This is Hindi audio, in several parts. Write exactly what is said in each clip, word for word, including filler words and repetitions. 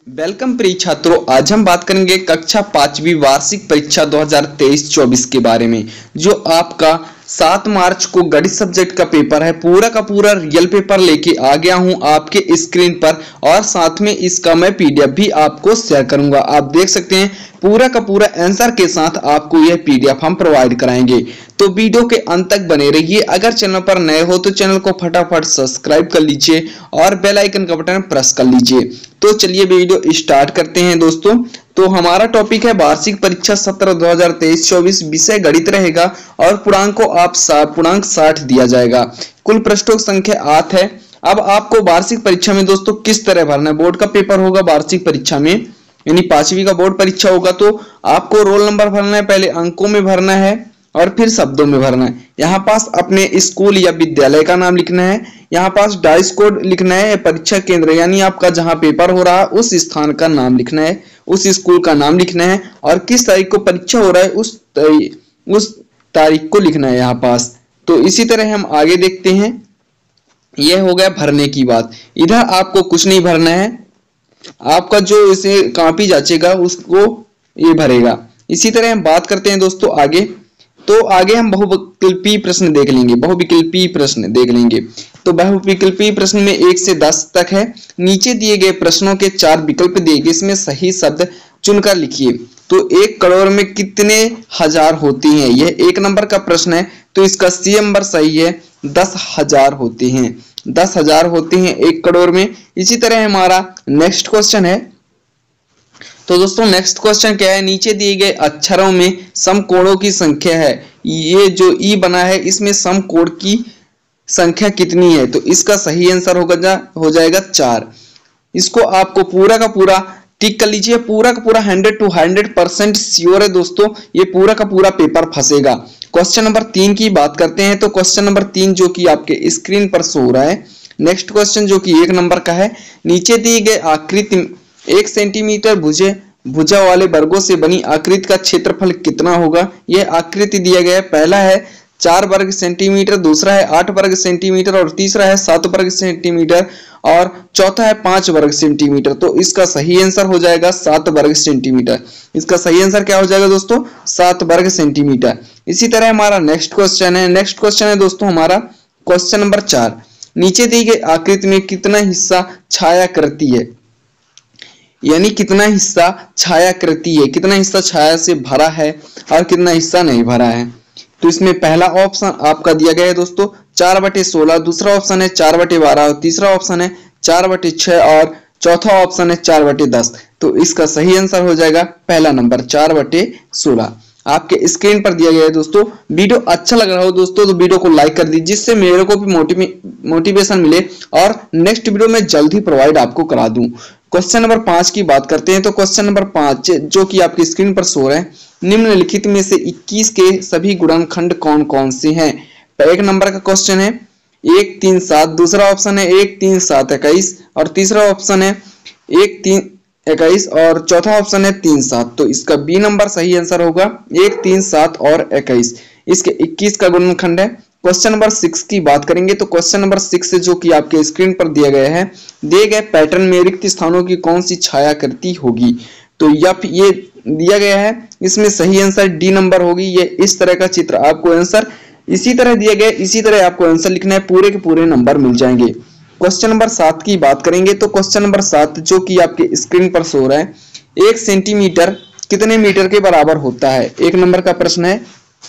वेलकम प्रिय छात्रों, आज हम बात करेंगे कक्षा पांचवी वार्षिक परीक्षा दो हज़ार तेईस चौबीस के बारे में, जो आपका सात मार्च को गणित सब्जेक्ट का पेपर है। पूरा का पूरा रियल पेपर लेके आ गया हूं आपके स्क्रीन पर और साथ में इसका मैं पीडीएफ भी आपको शेयर करूंगा। आप देख सकते हैं पूरा का पूरा आंसर के साथ आपको यह पीडीएफ हम प्रोवाइड कराएंगे, तो वीडियो के अंत तक बने रहिए। अगर चैनल पर नए हो तो चैनल को फटाफट सब्सक्राइब कर लीजिए और बेल आइकन का बटन प्रेस कर लीजिए। तो चलिए वीडियो स्टार्ट करते हैं दोस्तों। तो हमारा टॉपिक है वार्षिक परीक्षा सत्र दो हज़ार तेईस चौबीस, विषय गणित रहेगा और पूर्णांक को आप पूर्णांक साठ दिया जाएगा। कुल पृष्ठों की संख्या आठ है। अब आपको वार्षिक परीक्षा में दोस्तों किस तरह भरना है, बोर्ड का पेपर होगा वार्षिक परीक्षा में, यानी पांचवी का बोर्ड परीक्षा होगा, तो आपको रोल नंबर भरना है, पहले अंकों में भरना है और फिर शब्दों में भरना है। यहाँ पास अपने स्कूल या विद्यालय का नाम लिखना है, यहाँ पास डाइस कोड लिखना है, परीक्षा केंद्र यानी आपका जहां पेपर हो रहा है उस स्थान का नाम लिखना है, उस स्कूल का नाम लिखना है और किस तारीख को परीक्षा हो रहा है उस उस तारीख को लिखना है यहाँ पास। तो इसी तरह हम आगे देखते हैं। यह हो गया भरने की बात। इधर आपको कुछ नहीं भरना है, आपका जो इसे कॉपी जांचेगा उसको ये भरेगा। इसी तरह हम बात करते हैं दोस्तों आगे। तो आगे हम बहुविकल्पी प्रश्न देख लेंगे, बहुविकल्पी प्रश्न देख लेंगे। तो बहुविकल्पी प्रश्न में एक से दस तक है। नीचे दिए गए प्रश्नों के चार विकल्प दिए गए, इसमें सही शब्द चुनकर लिखिए। तो एक करोड़ में कितने हजार होती हैं, यह एक नंबर का प्रश्न है, तो इसका सी नंबर सही है, दस हजार होते हैं, दस हजार होते हैं एक करोड़ में। इसी तरह हमारा नेक्स्ट क्वेश्चन है। तो दोस्तों नेक्स्ट क्वेश्चन क्या है, नीचे दिए गए अक्षरों में समकोणों की संख्या है। ये जो ई बना है इसमें समकोण की संख्या कितनी है, तो इसका सही आंसर होगा जा, हो जाएगा चार। इसको आपको पूरा का पूरा टिक कर लीजिए। पूरा का पूरा hundred two hundred percent sure है दोस्तों, ये पूरा का पूरा पेपर फंसेगा। क्वेश्चन नंबर तीन की बात करते हैं। तो क्वेश्चन नंबर तीन जो कि आपके स्क्रीन पर शो हो रहा है, नेक्स्ट क्वेश्चन जो कि एक नंबर का है। नीचे दी गई आकृति एक सेंटीमीटर भुजे भुजा वाले वर्गों से बनी आकृति का क्षेत्रफल कितना होगा। यह आकृति दिया गया है। पहला है चार वर्ग सेंटीमीटर, दूसरा है आठ वर्ग सेंटीमीटर और तीसरा है सात वर्ग सेंटीमीटर और चौथा है पांच वर्ग सेंटीमीटर। तो इसका सही आंसर हो जाएगा सात वर्ग सेंटीमीटर। इसका सही आंसर क्या हो जाएगा दोस्तों, सात वर्ग सेंटीमीटर। इसी तरह हमारा नेक्स्ट क्वेश्चन है। नेक्स्ट क्वेश्चन है दोस्तों हमारा क्वेश्चन नंबर चार। नीचे दी गई आकृति में कितना हिस्सा छायाकृति है, यानी कितना हिस्सा छायाकृति है, कितना हिस्सा छाया से भरा है और कितना हिस्सा नहीं भरा है। तो इसमें पहला ऑप्शन आपका दिया गया है दोस्तों चार बटे सोलह, दूसरा ऑप्शन है चार बटे बारह, तीसरा ऑप्शन है चार बटे छह और चौथा ऑप्शन है चार बटे दस। तो इसका सही आंसर हो जाएगा पहला नंबर चार बटे सोलह। आपके स्क्रीन पर दिया गया है दोस्तों। वीडियो अच्छा लग रहा हो दोस्तों तो वीडियो को लाइक कर दीजिए, जिससे मेरे को भी मोटिवे मोटिवेशन मिले और नेक्स्ट वीडियो में जल्द ही प्रोवाइड आपको करा दूं। क्वेश्चन नंबर पांच की बात करते हैं। तो क्वेश्चन नंबर पांच जो कि आपकी स्क्रीन पर शो है, निम्नलिखित में से इक्कीस के सभी गुणनखंड कौन कौन से हैं। एक नंबर का क्वेश्चन है एक तीन सात, दूसरा ऑप्शन है एक तीन सात इक्कीस और तीसरा ऑप्शन है एक तीन इक्कीस और चौथा ऑप्शन है तीन सात। तो इसका बी नंबर सही आंसर होगा एक तीन सात और इक्कीस। इसके इक्कीस का गुणनखंड है। क्वेश्चन नंबर सिक्स की बात करेंगे। तो क्वेश्चन नंबर सिक्स जो कि आपके स्क्रीन पर दिया गया है, दिए गए पैटर्न में रिक्त स्थानों की कौन सी छायाकृति होगी। तो यह ये दिया गया है, इसमें सही आंसर डी नंबर होगी। ये इस तरह का चित्र आपको आंसर इसी तरह दिया गया, इसी तरह आपको आंसर लिखना है, पूरे के पूरे नंबर मिल जाएंगे। क्वेश्चन नंबर सात की बात करेंगे। तो क्वेश्चन नंबर सात जो कि आपके स्क्रीन पर शो रहा है, एक सेंटीमीटर कितने मीटर के बराबर होता है। एक नंबर का प्रश्न है।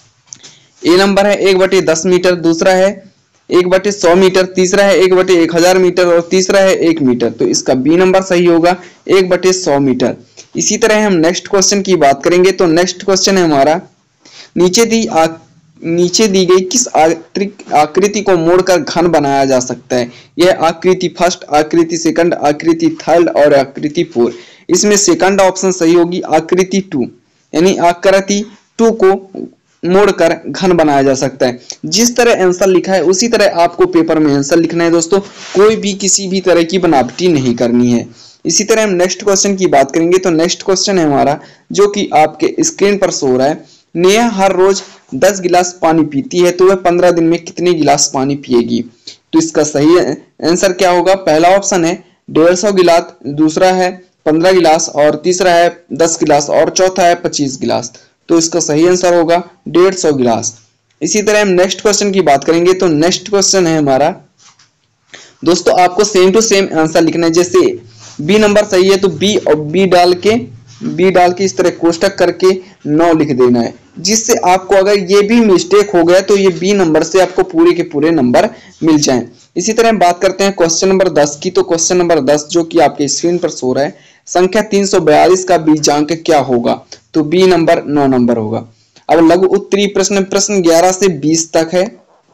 ए नंबर है एक बटे दस मीटर, दूसरा है एक बटे सौ मीटर, तीसरा है एक बटे एक हजार मीटर और तीसरा है एक मीटर। तो इसका बी नंबर सही होगा एक बटे सौ मीटर। इसी तरह हम नेक्स्ट क्वेश्चन की बात करेंगे। तो नेक्स्ट क्वेश्चन है हमारा, नीचे दी आ, नीचे दी गई किस आकृति को मोड़कर घन बनाया जा सकता है। यह आकृति फर्स्ट, आकृति सेकंड, आकृति थर्ड और आकृति फोर। इसमें सेकंड ऑप्शन सही होगी, आकृति टू, यानी आकृति टू को मोड़कर घन बनाया जा सकता है। जिस तरह आंसर लिखा है उसी तरह आपको पेपर में आंसर लिखना है दोस्तों, कोई भी किसी भी तरह की बनावटी नहीं करनी है। इसी तरह हम नेक्स्ट क्वेश्चन की बात करेंगे। तो नेक्स्ट क्वेश्चन है हमारा जो कि आपके स्क्रीन पर शो रहा है, नेहा हर रोज दस गिलास पानी पीती है, तो वह पंद्रह दिन में कितने गिलास पानी पिएगी। तो इसका सही आंसर क्या होगा, पहला ऑप्शन है डेढ़ सौ गिलास, दूसरा है पंद्रह गिलास, और तीसरा है दस गिलास, और चौथा है पच्चीस गिलास। तो इसका सही आंसर होगा डेढ़ सौ गिलास। इसी तरह हम नेक्स्ट क्वेश्चन की बात करेंगे। तो नेक्स्ट क्वेश्चन है हमारा दोस्तों, आपको सेम टू सेम आंसर लिखना है। जैसे बी नंबर सही है तो बी और बी डाल के बी डाल के इस तरह कोष्टक करके नौ लिख देना है, जिससे आपको अगर ये भी मिस्टेक हो गया तो ये बी नंबर से आपको पूरे के पूरे नंबर मिल जाएं। इसी तरह हम बात करते हैं क्वेश्चन नंबर दस की। तो क्वेश्चन नंबर दस जो कि आपके स्क्रीन पर शो रहा है, संख्या तीन सौ बयालीस का बीजांक क्या होगा? तो बी नंबर नौ नंबर होगा। अब लघु उत्तरीय प्रश्न, प्रश्न ग्यारह से बीस तक है,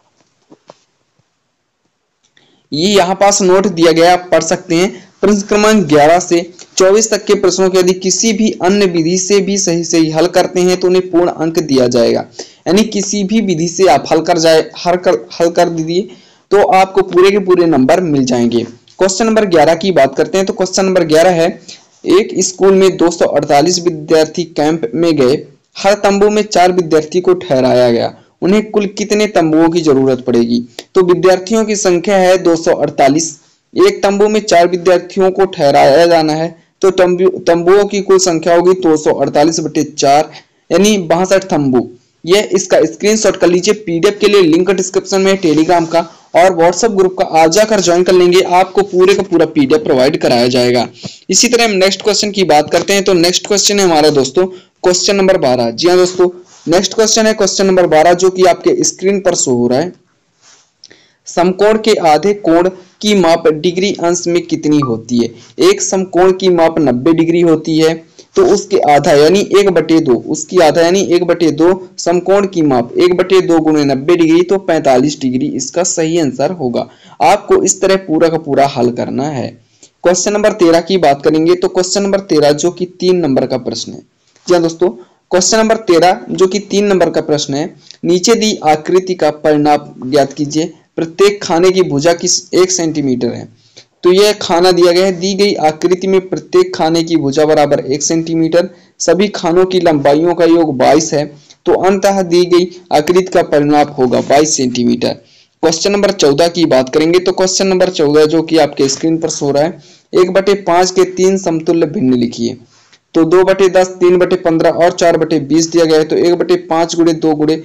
ये यहाँ पास नोट दिया गया, आप पढ़ सकते हैं। प्रश्न क्रमांक ग्यारह से चौबीस तक के प्रश्नों के यदि किसी भी अन्य विधि से भी सही सही हल करते हैं तो उन्हें पूर्ण अंक दिया जाएगा। यानी किसी भी विधि से आप हल कर जाए हल कर हल कर दीजिए तो आपको पूरे के पूरे नंबर मिल जाएंगे। क्वेश्चन नंबर ग्यारह की बात करते हैं। तो क्वेश्चन नंबर ग्यारह है, एक स्कूल में दो सौ अड़तालीस विद्यार्थी कैंप में गए, हर तंबू में चार विद्यार्थी को ठहराया गया, उन्हें कुल कितने तंबुओं की जरूरत पड़ेगी? तो विद्यार्थियों की संख्या है दो सौ अड़तालीस, एक तंबू में चार विद्यार्थियों को ठहराया जाना है, तो तंबू तंबुओं की कुल संख्या होगी दो सौ अड़तालीस बटे चार, यानी बासठ तंबू। ये इसका स्क्रीनशॉट कर लीजिए। पीडीएफ के लिए लिंक डिस्क्रिप्शन में, टेलीग्राम का और व्हाट्सएप ग्रुप का आप जाकर ज्वाइन कर लेंगे, आपको पूरे का पूरा पीडीएफ प्रोवाइड कराया जाएगा। इसी तरह हम नेक्स्ट क्वेश्चन की बात करते हैं। तो नेक्स्ट क्वेश्चन है हमारा दोस्तों क्वेश्चन नंबर बारह। जी हाँ दोस्तों, नेक्स्ट क्वेश्चन है क्वेश्चन नंबर बारह जो कि आपके स्क्रीन पर शो हो रहा है। समकोण के आधे कोण की माप डिग्री अंश में कितनी होती है? एक समकोण की माप नब्बे डिग्री होती है, तो उसके आधा यानी एक बटे दो, उसकी आधा यानी एक बटे दो समकोण की माप एक बटे दो गुणे नब्बे डिग्री, तो पैंतालीस डिग्री इसका सही आंसर होगा। आपको इस तरह पूरा का पूरा हल करना है। क्वेश्चन नंबर तेरह की बात करेंगे। तो क्वेश्चन नंबर तेरह जो कि तीन नंबर का प्रश्न है। जी हाँ दोस्तों, क्वेश्चन नंबर तेरह जो कि तीन नंबर का प्रश्न है, नीचे दी आकृति का परिमाप ज्ञात कीजिए। प्रत्येक खाने की भुजा किस एक सेंटीमीटर है। तो यह खाना दिया गया है, दी गई आकृति में प्रत्येक खाने की भुजा बराबर एक सेंटीमीटर, सभी खानों की लंबाइयों का योग बाईस है, तो अंततः दी गई आकृति का परिमाप होगा बाईस सेंटीमीटर। क्वेश्चन नंबर चौदह की बात करेंगे। तो क्वेश्चन नंबर चौदह जो कि आपके स्क्रीन पर शो रहा है, एक बटे पांच के तीन समतुल्य भिन्न लिखिए। तो दो बटे दस, तीन बटे पंद्रह और चार बटे बीस दिया गया है, तो एक बटे पांच गुणे दो गुणे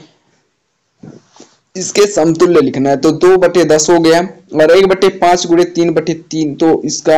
इसके समतुल्य लिखना है। तो दो बटे दस हो गया, और एक बटे पांच गुणे तीन बटे तीन, तो इसका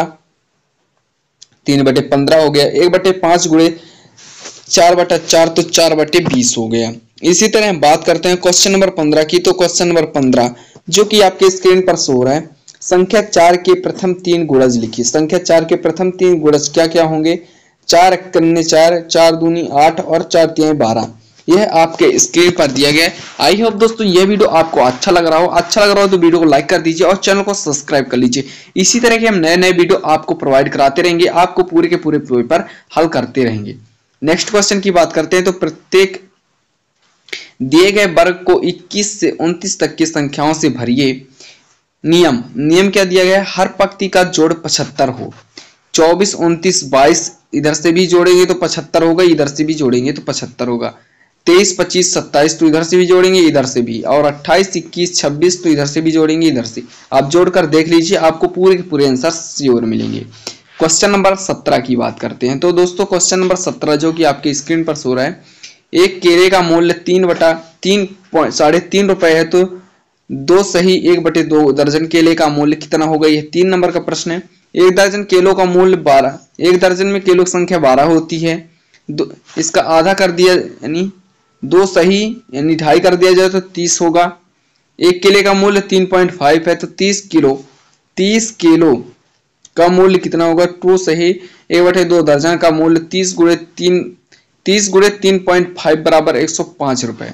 तीन बटे पंद्रह हो गया। एक बटे पांच गुणे चार बटा चार, तो चार बटे बीस हो गया। इसी तरह हम बात करते हैं क्वेश्चन नंबर पंद्रह की। तो क्वेश्चन नंबर पंद्रह जो कि आपके स्क्रीन पर शो रहा है, संख्या चार के प्रथम तीन गुणज लिखिए। संख्या चार के प्रथम तीन गुणज क्या क्या होंगे? चार कन्ने चार, चार दूनी आठ और चार तिहाई बारह। यह आपके स्क्रीन पर दिया गया है। आई होप दोस्तों यह वीडियो आपको अच्छा लग रहा हो। अच्छा लग रहा हो तो वीडियो को लाइक कर दीजिए और चैनल को सब्सक्राइब कर लीजिए। इसी तरह के हम नए नए वीडियो आपको प्रोवाइड कराते रहेंगे, आपको पूरे के पूरे पेपर हल करते रहेंगे। नेक्स्ट क्वेश्चन की बात करते हैं। तो प्रत्येक दिए गए वर्ग को इक्कीस से उनतीस तक की संख्याओं से भरिए। नियम नियम क्या दिया गया है? हर पंक्ति का जोड़ पचहत्तर हो। चौबीस, उनतीस, बाईस इधर से भी जोड़ेंगे तो पचहत्तर होगा, इधर से भी जोड़ेंगे तो पचहत्तर होगा। तेईस, पच्चीस, सत्ताईस तो इधर से भी जोड़ेंगे, इधर से भी, और अट्ठाईस, इक्कीस, छब्बीस तो इधर से भी जोड़ेंगे, इधर से। आप जोड़कर देख लीजिए, आपको पूरे के पूरे आंसर श्योर मिलेंगे। क्वेश्चन नंबर सत्रह की बात करते हैं। तो दोस्तों क्वेश्चन नंबर सत्रह जो कि आपके स्क्रीन पर शो रहा है, एक केले का मूल्य तीन बटा तीन साढ़े तीन रुपए है, तो दो सही एक बटे दो दर्जन केले का मूल्य कितना होगा? यह तीन नंबर का प्रश्न है। एक दर्जन केलों का मूल्य बारह, एक दर्जन में केलों की संख्या बारह होती है। इसका आधा कर दिया यानी दो सही यानी ढाई कर दिया जाए तो तीस होगा। एक केले का मूल्य तीन पॉइंट फाइव है, तो तीस किलो तीस किलो का मूल्य कितना होगा? टू सही एक बटे दो दर्जन का मूल्य तीस गुणे तीन तीस गुणे तीन पॉइंट फाइव बराबर एक सौ पांच रुपए।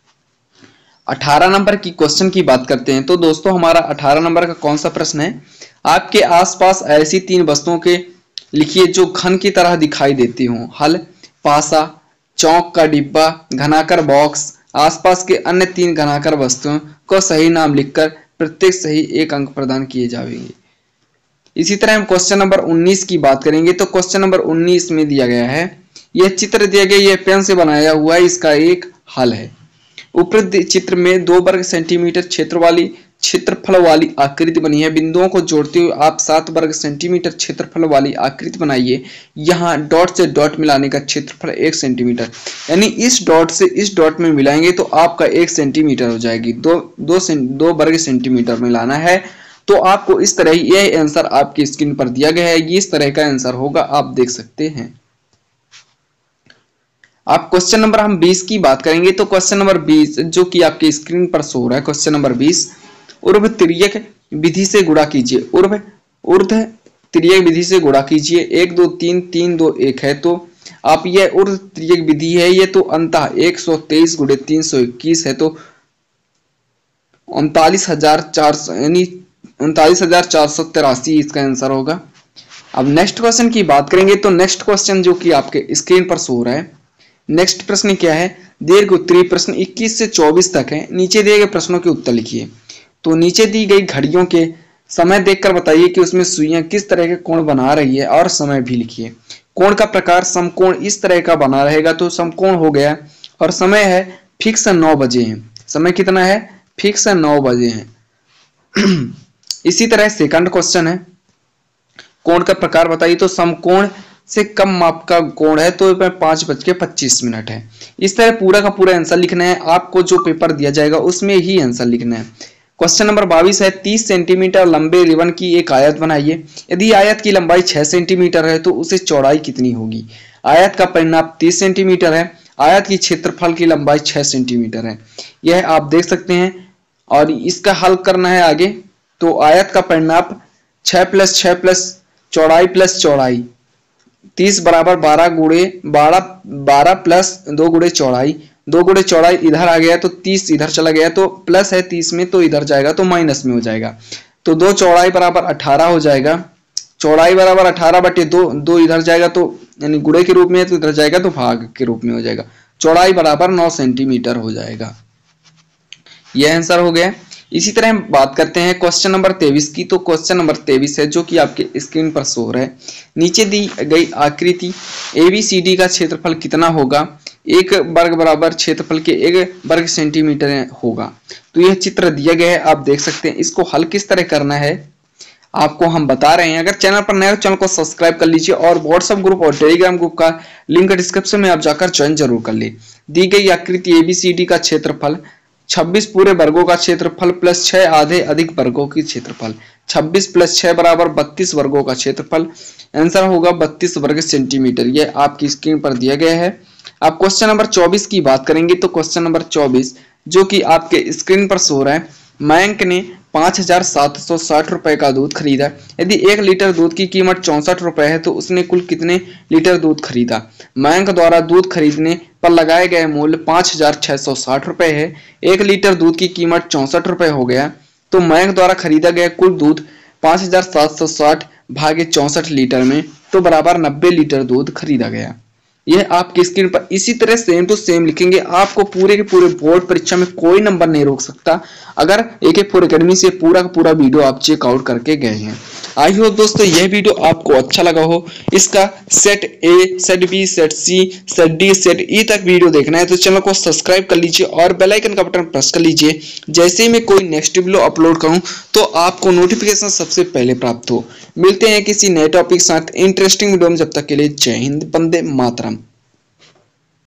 अठारह नंबर की क्वेश्चन की बात करते हैं। तो दोस्तों हमारा अठारह नंबर का कौन सा प्रश्न है? आपके आसपास ऐसी तीन वस्तुओं के लिखिए जो घन की तरह दिखाई देती हों। हल, पासा, चौक का डिब्बा, घनाकर बॉक्स। आसपास के अन्य तीन घनाकर वस्तुओं को सही नाम लिखकर प्रत्येक सही एक अंक प्रदान किए जाएंगे। इसी तरह हम क्वेश्चन नंबर उन्नीस की बात करेंगे। तो क्वेश्चन नंबर उन्नीस में दिया गया है, यह चित्र दिया गया, यह पेन से बनाया हुआ है, इसका एक हल है। उपरोक्त चित्र में दो वर्ग सेंटीमीटर क्षेत्र वाली क्षेत्रफल वाली आकृति बनी है। बिंदुओं को जोड़ते हुए आप सात वर्ग सेंटीमीटर क्षेत्रफल वाली आकृति बनाइए। यहाँ डॉट से डॉट मिलाने का क्षेत्रफल एक सेंटीमीटर, यानी इस डॉट से इस डॉट में मिलाएंगे तो आपका एक सेंटीमीटर हो जाएगी। दो दो से दो वर्ग सेंटीमीटर मिलाना है तो आपको इस तरह, यह आंसर आपकी स्क्रीन पर दिया गया है, ये इस तरह का आंसर होगा, आप देख सकते हैं। आप क्वेश्चन नंबर हम बीस की बात करेंगे तो क्वेश्चन नंबर बीस जो कि आपकी स्क्रीन पर शो हो रहा है, क्वेश्चन नंबर बीस, ऊर्ध्व तिर्यक विधि से गुणा कीजिए। ऊर्ध्व ऊर्ध्व तिर्यक विधि से गुणा कीजिए। एक दो तीन, तीन दो एक है तो आप ये ऊर्ध्व तिर्यक विधि है, ये तो अंतः एक सौ तेईस गुणे तीन सौ इक्कीस है तो उनतालीस हजार चार सौ यानी उनतालीस हजार चार सौ तिरासी इसका आंसर होगा। अब नेक्स्ट क्वेश्चन की बात करेंगे तो नेक्स्ट क्वेश्चन जो कि आपके स्क्रीन पर शो हो रहा है, नेक्स्ट प्रश्न क्या है, दीर्घ उत्तरीय प्रश्न इक्कीस से चौबीस तक है। नीचे दिए गए प्रश्नों के उत्तर लिखिए। तो नीचे दी गई घड़ियों के समय देखकर बताइए कि उसमें सुइयां किस तरह के कोण बना रही है और समय भी लिखिए। कोण का प्रकार समकोण इस तरह का बना रहेगा तो समकोण हो गया, और समय है फिक्स नौ बजे है। समय कितना है, फिक्स नौ बजे है। इसी तरह सेकंड क्वेश्चन है, कोण का प्रकार बताइए तो समकोण से कम माप का कोण है तो पांच बज के पच्चीस मिनट है। इस तरह पूरा का पूरा आंसर लिखना है। आपको जो पेपर दिया जाएगा उसमें ही आंसर लिखना है। क्वेश्चन नंबर बाईस है, तीस सेंटीमीटर लंबे रिबन की एक आयत बनाइए। यदि आयत की लंबाई छह सेंटीमीटर है तो उसे चौड़ाई कितनी होगी। आयत का परिमाप तीस सेंटीमीटर है, आयत की क्षेत्रफल की लंबाई छह सेंटीमीटर है। यह आप देख सकते हैं और इसका हल करना है आगे। तो आयत का परिमाप छह प्लस छह प्लस चौड़ाई प्लस चौड़ाई, तीस बराबर बारह गुणे बारह बारह प्लस दो गुणे चौड़ाई, दो गुणे चौड़ाई इधर आ गया तो तीस इधर चला गया तो प्लस है तीस में तो इधर जाएगा तो माइनस में हो जाएगा। तो दो चौड़ाई बराबर अठारह हो जाएगा। चौड़ाई बराबर अठारह बटे दो, दो इधर जाएगा तो यानी गुणे के रूप में, तो इधर जाएगा तो भाग के रूप में हो जाएगा। चौड़ाई बराबर नौ सेंटीमीटर हो जाएगा। यह आंसर हो गया। इसी तरह हम बात करते हैं क्वेश्चन नंबर तेईस की। तो क्वेश्चन नंबर तेईस है जो कि आपके स्क्रीन पर शो हो रहा है। नीचे दी गई आकृति ए बी सी डी का क्षेत्रफल कितना होगा। एक वर्ग बराबर क्षेत्रफल के एक वर्ग सेंटीमीटर होगा। तो यह चित्र दिया गया है, आप देख सकते हैं। इसको हल किस तरह करना है आपको हम बता रहे हैं। अगर चैनल पर नए हो चैनल को सब्सक्राइब कर लीजिए और व्हाट्सएप ग्रुप और टेलीग्राम ग्रुप का लिंक डिस्क्रिप्शन में आप जाकर ज्वाइन जरूर कर ले। दी गई आकृति ए बी सी डी का क्षेत्रफल छब्बीस पूरे वर्गों का क्षेत्रफल प्लस छह आधे अधिक वर्गों की क्षेत्रफल, छब्बीस प्लस छह बराबर बत्तीस वर्गों का क्षेत्रफल। आंसर होगा बत्तीस वर्ग सेंटीमीटर। यह आपकी स्क्रीन पर दिया गया है। आप क्वेश्चन नंबर चौबीस की बात करेंगे तो क्वेश्चन नंबर चौबीस जो कि आपके स्क्रीन पर शो रहा है, मयंक ने पांच हजार सात सौ साठ रुपए का दूध खरीदा। यदि एक लीटर दूध की कीमत चौसठ रुपए है तो उसने कुल कितने लीटर दूध खरीदा। मयंक द्वारा दूध खरीदने पर लगाए गए मूल्य पांच हजार छह सौ साठ रुपए है। एक लीटर दूध की कीमत चौसठ रुपए हो गया तो मयंक द्वारा खरीदा गया कुल दूध पांच हजार सात सौ साठ भागे चौसठ लीटर में तो बराबर नब्बे लीटर दूध खरीदा गया। यह आपकी स्क्रीन पर इसी तरह सेम टू सेम लिखेंगे। आपको पूरे के पूरे बोर्ड परीक्षा में कोई नंबर नहीं रोक सकता अगर ए के फोर एकेडमी से पूरा का पूरा वीडियो आप चेकआउट करके गए हैं। आई होप दोस्तों यह वीडियो आपको अच्छा लगा हो। इसका set A, set B, set C, set D, set E तक वीडियो देखना है तो चैनल को सब्सक्राइब कर लीजिए और बेल आइकन का बटन प्रेस कर लीजिए। जैसे ही मैं कोई नेक्स्ट वीडियो अपलोड करूं तो आपको नोटिफिकेशन सबसे पहले प्राप्त हो। मिलते हैं किसी नए टॉपिक के साथ इंटरेस्टिंग वीडियो में, जब तक के लिए जय हिंद, वंदे मातरम।